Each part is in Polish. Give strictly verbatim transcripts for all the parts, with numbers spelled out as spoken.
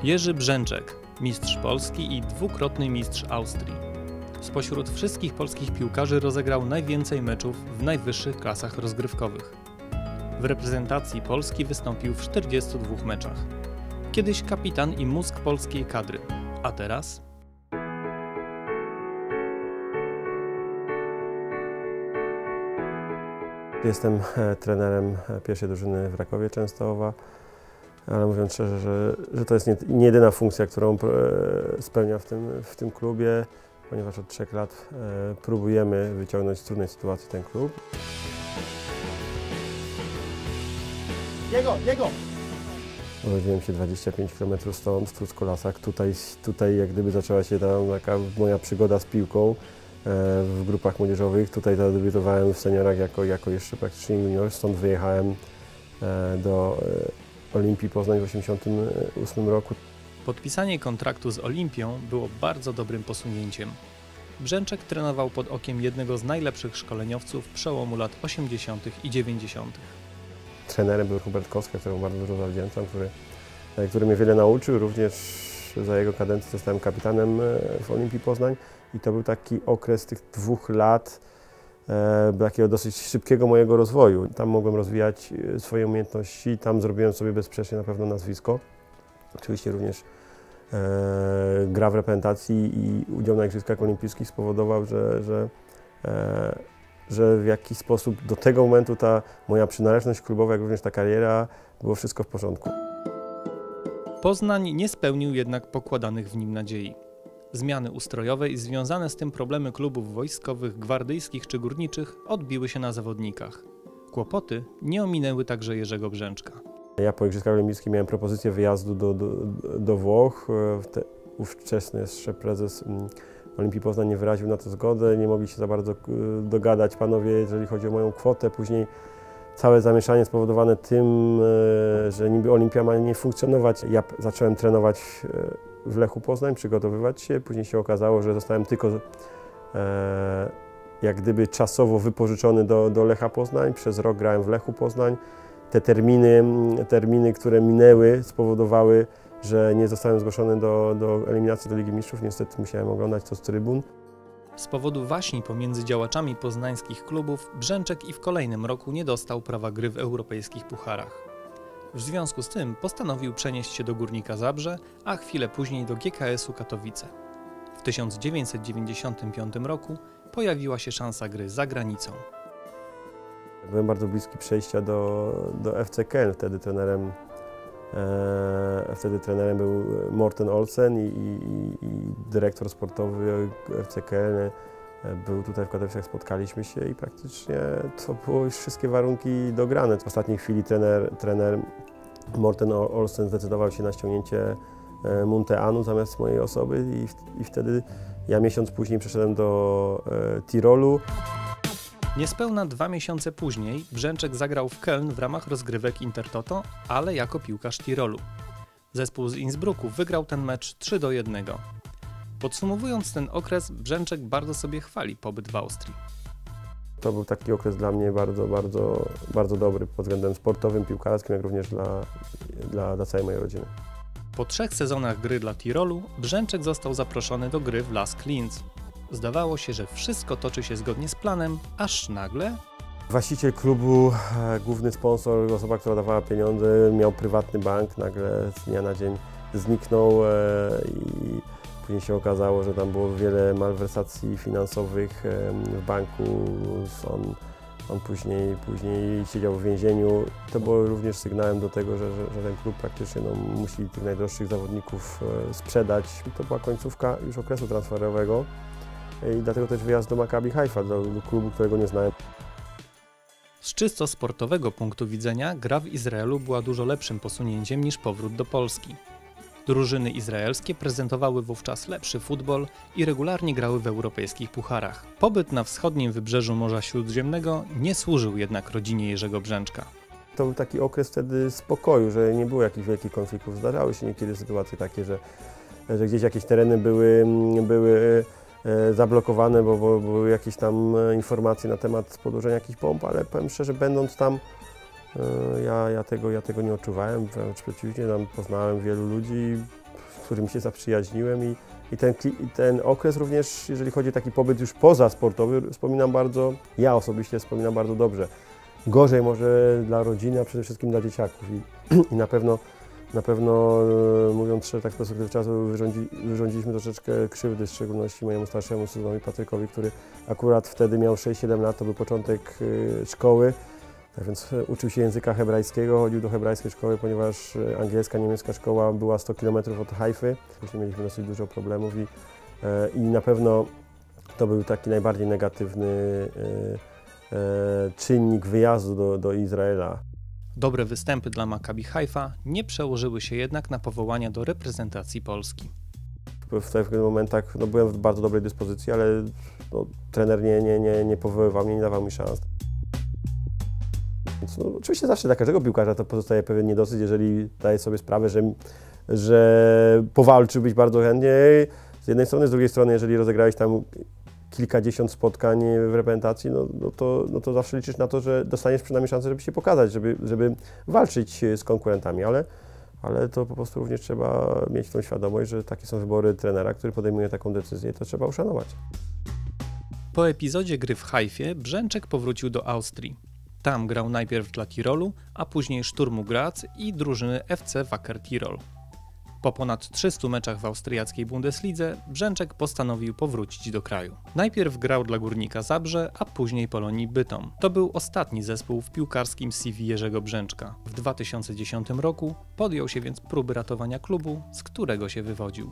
Jerzy Brzęczek, mistrz Polski i dwukrotny mistrz Austrii. Spośród wszystkich polskich piłkarzy rozegrał najwięcej meczów w najwyższych klasach rozgrywkowych. W reprezentacji Polski wystąpił w czterdziestu dwóch meczach. Kiedyś kapitan i mózg polskiej kadry, a teraz? Jestem trenerem pierwszej drużyny w Rakowie Częstochowa, ale mówiąc szczerze, że, że to jest nie, nie jedyna funkcja, którą spełniam w tym, w tym klubie, ponieważ od trzech lat próbujemy wyciągnąć z trudnej sytuacji ten klub. Jego, jego! Urodziłem się dwadzieścia pięć kilometrów stąd, w Truskolasach. Tutaj, tutaj jak gdyby zaczęła się tam taka moja przygoda z piłką w grupach młodzieżowych. Tutaj zadebiutowałem w seniorach jako, jako jeszcze praktycznie junior. Stąd wyjechałem do Olimpii Poznań w tysiąc dziewięćset osiemdziesiątym ósmym roku. Podpisanie kontraktu z Olimpią było bardzo dobrym posunięciem. Brzęczek trenował pod okiem jednego z najlepszych szkoleniowców przełomu lat osiemdziesiątych i dziewięćdziesiątych. Trenerem był Hubert Kostka, któremu bardzo dużo zawdzięczam, który, który mnie wiele nauczył. Również za jego kadencji zostałem kapitanem w Olimpii Poznań i to był taki okres tych dwóch lat e, takiego dosyć szybkiego mojego rozwoju. Tam mogłem rozwijać swoje umiejętności, tam zrobiłem sobie bezsprzecznie na pewno nazwisko. Oczywiście również e, gra w reprezentacji i udział na Igrzyskach Olimpijskich spowodował, że, że e, że w jakiś sposób do tego momentu ta moja przynależność klubowa, jak również ta kariera, było wszystko w porządku. Poznań nie spełnił jednak pokładanych w nim nadziei. Zmiany ustrojowe i związane z tym problemy klubów wojskowych, gwardyjskich czy górniczych odbiły się na zawodnikach. Kłopoty nie ominęły także Jerzego Brzęczka. Ja po Igrzyskach Olimpijskich miałem propozycję wyjazdu do, do, do Włoch. Te, ówczesny jeszcze prezes Olimpii Poznań nie wyraził na to zgodę, nie mogli się za bardzo dogadać panowie, jeżeli chodzi o moją kwotę. Później całe zamieszanie spowodowane tym, że niby Olimpia ma nie funkcjonować. Ja zacząłem trenować w Lechu Poznań, przygotowywać się. Później się okazało, że zostałem tylko e, jak gdyby czasowo wypożyczony do, do Lecha Poznań. Przez rok grałem w Lechu Poznań. Te terminy, terminy, które minęły, spowodowały, że nie zostałem zgłoszony do, do eliminacji do Ligi Mistrzów. Niestety musiałem oglądać to z trybun. Z powodu waśni pomiędzy działaczami poznańskich klubów Brzęczek i w kolejnym roku nie dostał prawa gry w europejskich pucharach. W związku z tym postanowił przenieść się do Górnika Zabrze, a chwilę później do G K S-u Katowice. W tysiąc dziewięćset dziewięćdziesiątym piątym roku pojawiła się szansa gry za granicą. Byłem bardzo bliski przejścia do, do F C Köln. Wtedy trenerem E, wtedy trenerem był Morten Olsen i, i, i dyrektor sportowy F C Köln był tutaj w Katowicach, spotkaliśmy się i praktycznie to było już wszystkie warunki dograne. W ostatniej chwili trener, trener Morten Olsen zdecydował się na ściągnięcie Munteanu zamiast mojej osoby i, i wtedy ja miesiąc później przeszedłem do e, Tirolu. Niespełna dwa miesiące później Brzęczek zagrał w Köln w ramach rozgrywek Intertoto, ale jako piłkarz Tirolu. Zespół z Innsbrucku wygrał ten mecz trzy do jednego. Podsumowując ten okres, Brzęczek bardzo sobie chwali pobyt w Austrii. To był taki okres dla mnie bardzo, bardzo, bardzo dobry pod względem sportowym, piłkarskim, jak również dla, dla, dla całej mojej rodziny. Po trzech sezonach gry dla Tirolu Brzęczek został zaproszony do gry w Lask Linz. Zdawało się, że wszystko toczy się zgodnie z planem, aż nagle... Właściciel klubu, główny sponsor, osoba, która dawała pieniądze, miał prywatny bank, nagle z dnia na dzień zniknął i później się okazało, że tam było wiele malwersacji finansowych w banku. On, on później, później siedział w więzieniu. To było również sygnałem do tego, że, że, że ten klub praktycznie no, musi tych najdroższych zawodników sprzedać. To była końcówka już okresu transferowego. I dlatego też wyjazd do Maccabi Haifa, do, do klubu, którego nie znałem. Z czysto sportowego punktu widzenia gra w Izraelu była dużo lepszym posunięciem niż powrót do Polski. Drużyny izraelskie prezentowały wówczas lepszy futbol i regularnie grały w europejskich pucharach. Pobyt na wschodnim wybrzeżu Morza Śródziemnego nie służył jednak rodzinie Jerzego Brzęczka. To był taki okres wtedy spokoju, że nie było jakichś wielkich konfliktów. Zdarzały się niekiedy sytuacje takie, że, że gdzieś jakieś tereny były, były zablokowane, bo, bo, bo były jakieś tam informacje na temat podłożenia jakichś pomp, ale powiem szczerze, będąc tam, ja, ja, tego, ja tego nie odczuwałem, wręcz przeciwnie, tam poznałem wielu ludzi, którymi się zaprzyjaźniłem i, i, ten, i ten okres również, jeżeli chodzi o taki pobyt już pozasportowy, wspominam bardzo, ja osobiście wspominam bardzo dobrze. Gorzej może dla rodziny, a przede wszystkim dla dzieciaków i, i na pewno Na pewno, mówiąc szczerze, tak z perspektywy czasu, wyrządzi, wyrządziliśmy troszeczkę krzywdy, w szczególności mojemu starszemu synowi Patrykowi, który akurat wtedy miał sześć siedem lat, to był początek szkoły, tak więc uczył się języka hebrajskiego, chodził do hebrajskiej szkoły, ponieważ angielska, niemiecka szkoła była sto kilometrów od Hajfy, więc mieliśmy dosyć dużo problemów i, i na pewno to był taki najbardziej negatywny czynnik wyjazdu do, do Izraela. Dobre występy dla Maccabi Haifa nie przełożyły się jednak na powołania do reprezentacji Polski. W tych momentach no, byłem w bardzo dobrej dyspozycji, ale no, trener nie, nie, nie, nie powoływał mnie, nie dawał mi szans. Więc, no, oczywiście zawsze dla każdego piłkarza to pozostaje pewien niedosyt, jeżeli daje sobie sprawę, że, że powalczyłbyś bardzo chętnie z jednej strony, z drugiej strony, jeżeli rozegrałeś tam kilkadziesiąt spotkań w reprezentacji, no, no, to, no to zawsze liczysz na to, że dostaniesz przynajmniej szansę, żeby się pokazać, żeby, żeby walczyć z konkurentami, ale, ale to po prostu również trzeba mieć tą świadomość, że takie są wybory trenera, który podejmuje taką decyzję, to trzeba uszanować. Po epizodzie gry w Haifie Brzęczek powrócił do Austrii. Tam grał najpierw dla Tirolu, a później Szturmu Graz i drużyny F C Wacker Tirol. Po ponad trzystu meczach w austriackiej Bundeslidze Brzęczek postanowił powrócić do kraju. Najpierw grał dla Górnika Zabrze, a później Polonii Bytom. To był ostatni zespół w piłkarskim C V Jerzego Brzęczka. W dwa tysiące dziesiątym roku podjął się więc próby ratowania klubu, z którego się wywodził.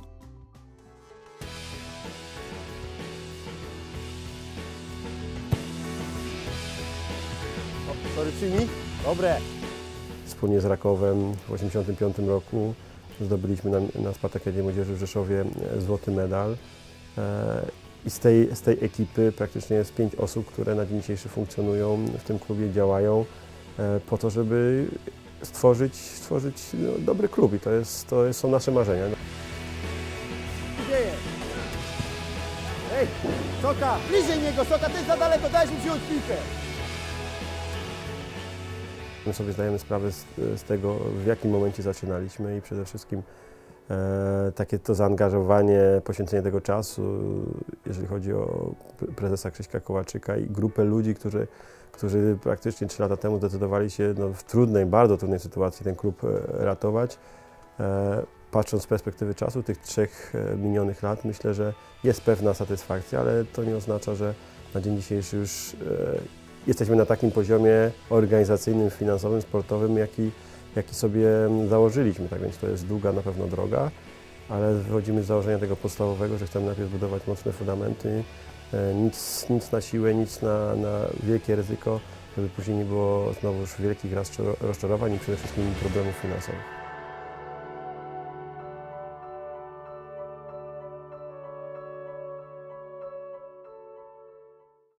O, sorry, przyjmij. Dobre. Wspólnie z Rakowem w tysiąc dziewięćset osiemdziesiątym piątym roku zdobyliśmy na, na Spartakiadzie Młodzieży w Rzeszowie złoty medal. I z tej, z tej ekipy praktycznie jest pięć osób, które na dzień dzisiejszy funkcjonują, w tym klubie działają po to, żeby stworzyć, stworzyć no, dobry klub i to, jest, to jest, są nasze marzenia. Dzieje. Ej, Soka, bliżej niego, Soka, ty jest za daleko, dajesz mi wziąć piłkę. My sobie zdajemy sprawę z, z tego, w jakim momencie zaczynaliśmy i przede wszystkim e, takie to zaangażowanie, poświęcenie tego czasu, jeżeli chodzi o prezesa Krzyśka Kołaczyka i grupę ludzi, którzy, którzy praktycznie trzy lata temu zdecydowali się no, w trudnej, bardzo trudnej sytuacji ten klub ratować. E, patrząc z perspektywy czasu tych trzech minionych lat, myślę, że jest pewna satysfakcja, ale to nie oznacza, że na dzień dzisiejszy już e, jesteśmy na takim poziomie organizacyjnym, finansowym, sportowym, jaki, jaki sobie założyliśmy. Tak więc to jest długa na pewno droga, ale wychodzimy z założenia tego podstawowego, że chcemy najpierw budować mocne fundamenty, nic, nic na siłę, nic na, na wielkie ryzyko, żeby później nie było znowuż wielkich rozczarowań i przede wszystkim problemów finansowych.